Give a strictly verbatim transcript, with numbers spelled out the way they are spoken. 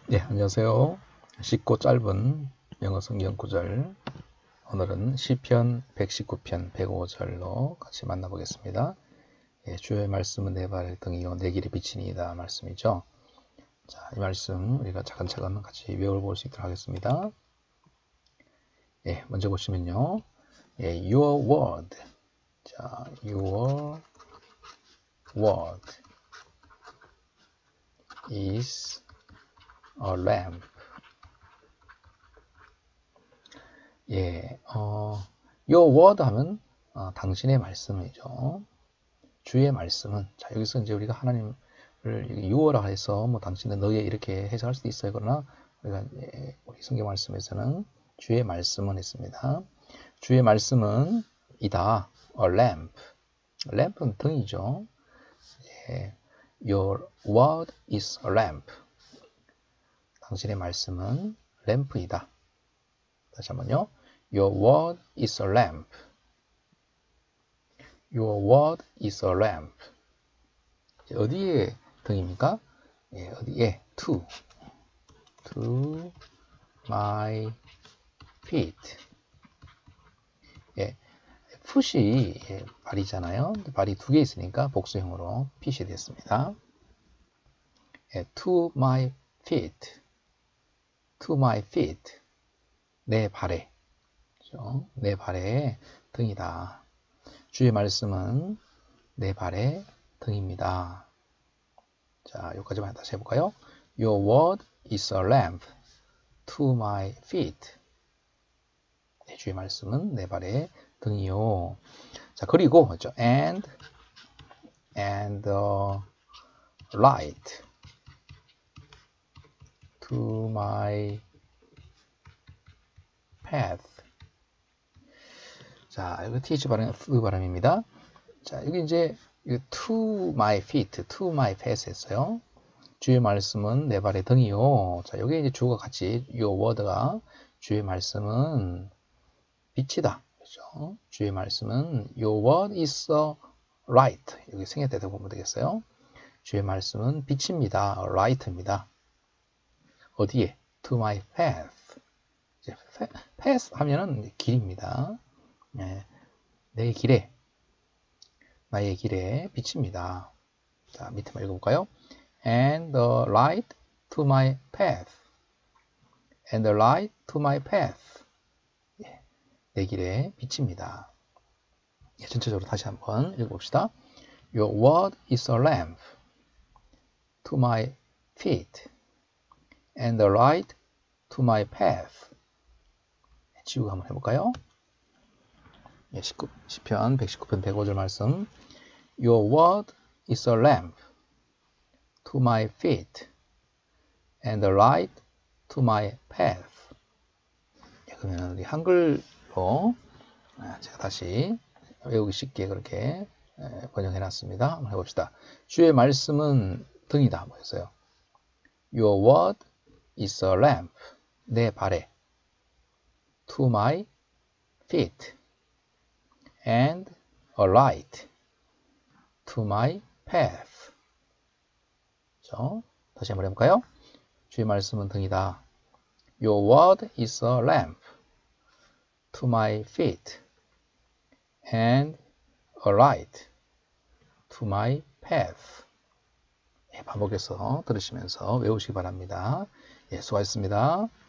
네, 안녕하세요. 쉽고 짧은 영어 성경 구절, 오늘은 시편 백십구 편 백오 절로 같이 만나보겠습니다. 예, 주의 말씀은 내 발의 등이요 내 길의 빛이니이다 말씀이죠. 자, 이 말씀 우리가 차근차근 같이 외워볼 수 있도록 하겠습니다. 예, 먼저 보시면요, 예, your word, 자, your word is a lamp. 예, 어, your word 하면 어, 당신의 말씀이죠. 주의 말씀은, 자, 여기서 이제 우리가 하나님을 유어라 해서 뭐 당신은 너의 이렇게 해석할 수도 있어요. 그러나 우리가 예, 우리 성경 말씀에서는 주의 말씀은 했습니다. 주의 말씀은 이다. A lamp. 램프는 등이죠. 예, Your word is a lamp. 당신의 말씀은 램프이다. 다시 한번요. Your word is a lamp. Your word is a lamp. 어디에 등입니까? 예, 어디에? To. To my feet. 예, foot이 예, 발이잖아요. 발이 두 개 있으니까 복수형으로 feet이 됐습니다. 예, to my feet. To my feet. 내 발에. 그렇죠? 내 발에 등이다. 주의 말씀은 내 발에 등입니다. 자, 여기까지만 다시 해볼까요? Your word is a lamp to my feet. 네, 주의 말씀은 내 발에 등이요. 자, 그리고 그렇죠? And and uh, light to my path. 자, 이거 th 발음, f 발음입니다. 자, 여기 이제 to my feet, to my path 했어요. 주의 말씀은 내 발의 등이요. 자, 여기 이제 주어가 같이 your word가 주의 말씀은 빛이다. 그렇죠? 주의 말씀은 your word is a light. 여기 생략되다 보면 되겠어요. 주의 말씀은 빛입니다. light입니다. 어디에? To my path. 이제 path 하면은 길입니다. 네, 내 길에, 나의 길에 빛입니다. 자, 밑에만 읽어볼까요? And the light to my path. And the light to my path. 예, 내 길에 빛입니다. 예, 전체적으로 다시 한번 읽어봅시다. Your word is a lamp to my feet. And the light to my path. 예, 지우고 한번 해볼까요? 예, 시편 백십구 편 백오 절 말씀. Your word is a lamp to my feet and a light to my path. 예, 그러면 우리 한글로 제가 다시 외우기 쉽게 그렇게 번역해 놨습니다. 한번 해봅시다. 주의 말씀은 등이다. 뭐였어요? Your word is a lamp. 내 발에. To my feet. And a light to my path. 그렇죠? 다시 한번 해볼까요? 주의 말씀은 등이다. Your word is a lamp to my feet and a light to my path. 예, 반복해서 들으시면서 외우시기 바랍니다. 예, 수고하셨습니다.